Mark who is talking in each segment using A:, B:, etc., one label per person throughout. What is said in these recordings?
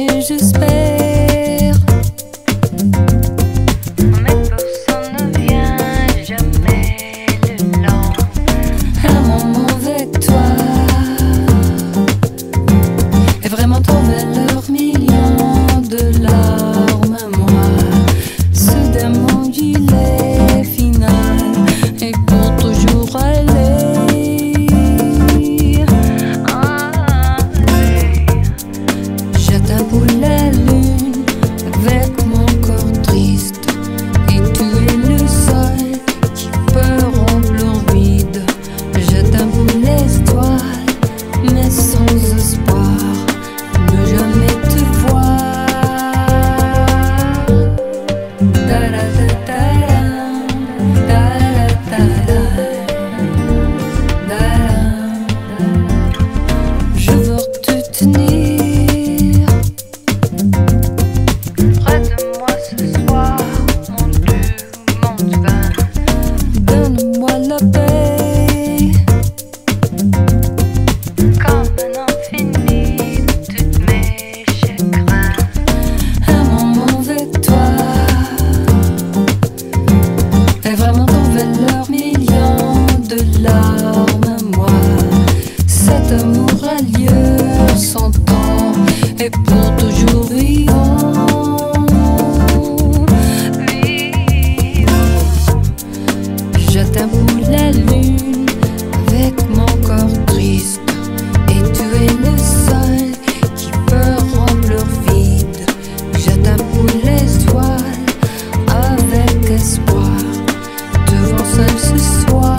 A: mais j'espère. Mais personne ne vient jamais le long. Un moment avec toi est vraiment trouver leur million de larmes à moi. Ce démon il est final et pour toujours aller. J'atteins pour la lune avec mon corps triste et tu es le seul qui peut remplir vide. J'atteins pour les étoiles mais sans espoir de jamais te voir. Je veux te tenir près de moi ce soir, mon Dieu, mon divin. Donne-moi la paix comme un infini de tous mes chagrins. Un moment avec toi est vraiment trouver leur million de larmes à moi. Cet amour a lieu sans temps et pour toujours vivant. J'atteins pour la lune avec mon corps triste et tu es le seul qui peut remplir vide. J'atteins pour les étoiles avec espoir devant seul ce soir.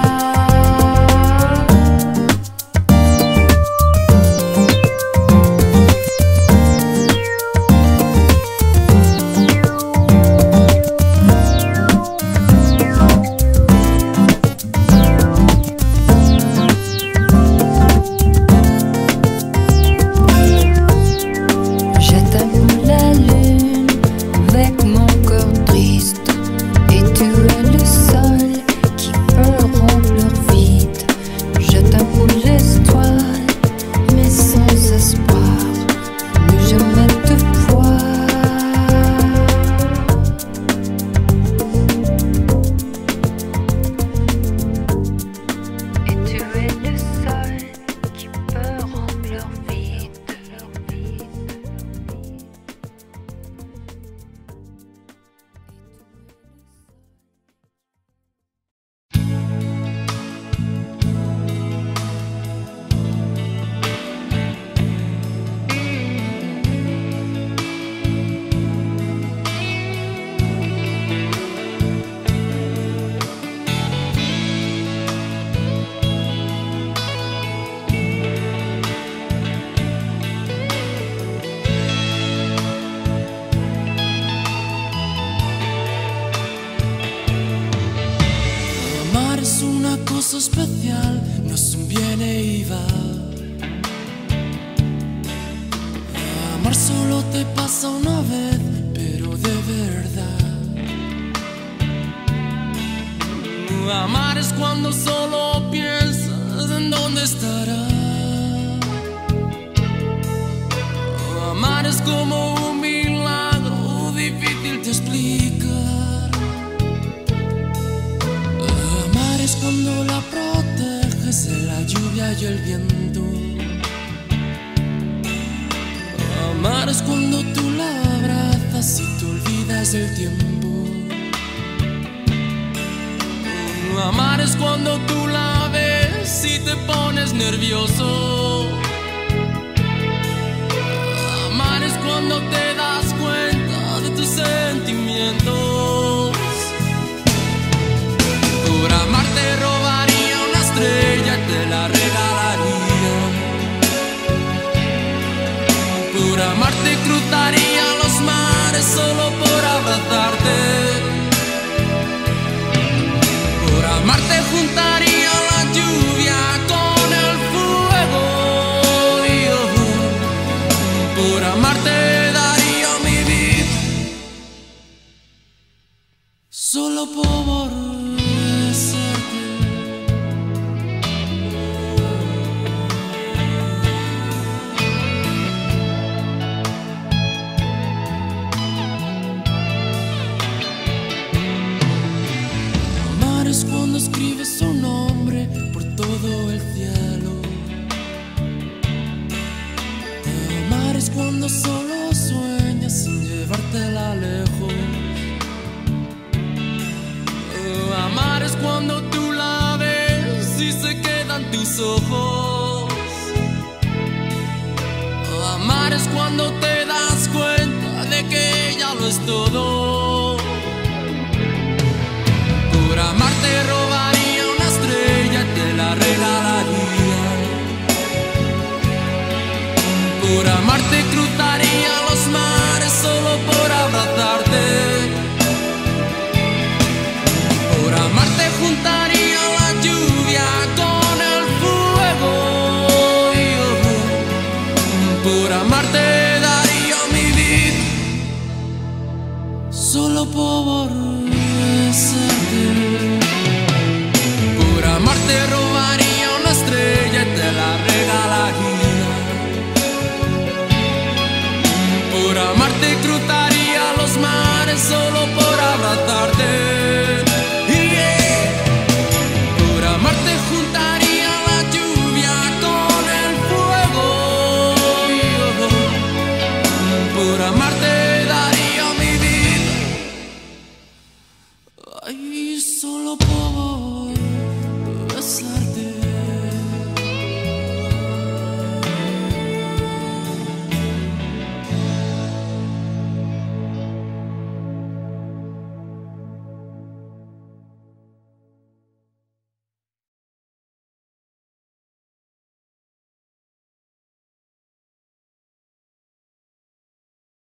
A: J'atteins pour la lune avec mon corps triste et tu es le seul qui peut remplir vide. J'atteins pour les étoiles mais sans espoir de jamais te voir. Et tu es le seul qui peut remplir vide.
B: Amar es una cosa especial, no es un viene y va. Amar solo te pasa una vez, pero de verdad. Amar es cuando solo piensas en dónde estará. Amar es como un milagro difícil de explicar. Amar es cuando la proteges de la lluvia y el viento. Amar es cuando tú la abrazas y te olvidas del tiempo. Amar es cuando tú la ves y te pones nervioso. Amar es cuando te das cuenta de tus sentimientos. Por amar te robaría una estrella y te la regalaría. Por amar te cruzaría los mares solo por abrazarte. Por amar te juntaría la lluvia con el fuego. Por amar te daría mi vida solo por besarte. es todo. Por amarte robaría una estrella, te la regalaría. Por amarte cruzaría los mares solo por abrazarte. Por amarte juntaría la lluvia con el fuego. Por amarte daría mi vida solo por besarte. Por amarte robaría una estrella y te la regalaría. Por amarte cruzaría los mares solo por abrazarte.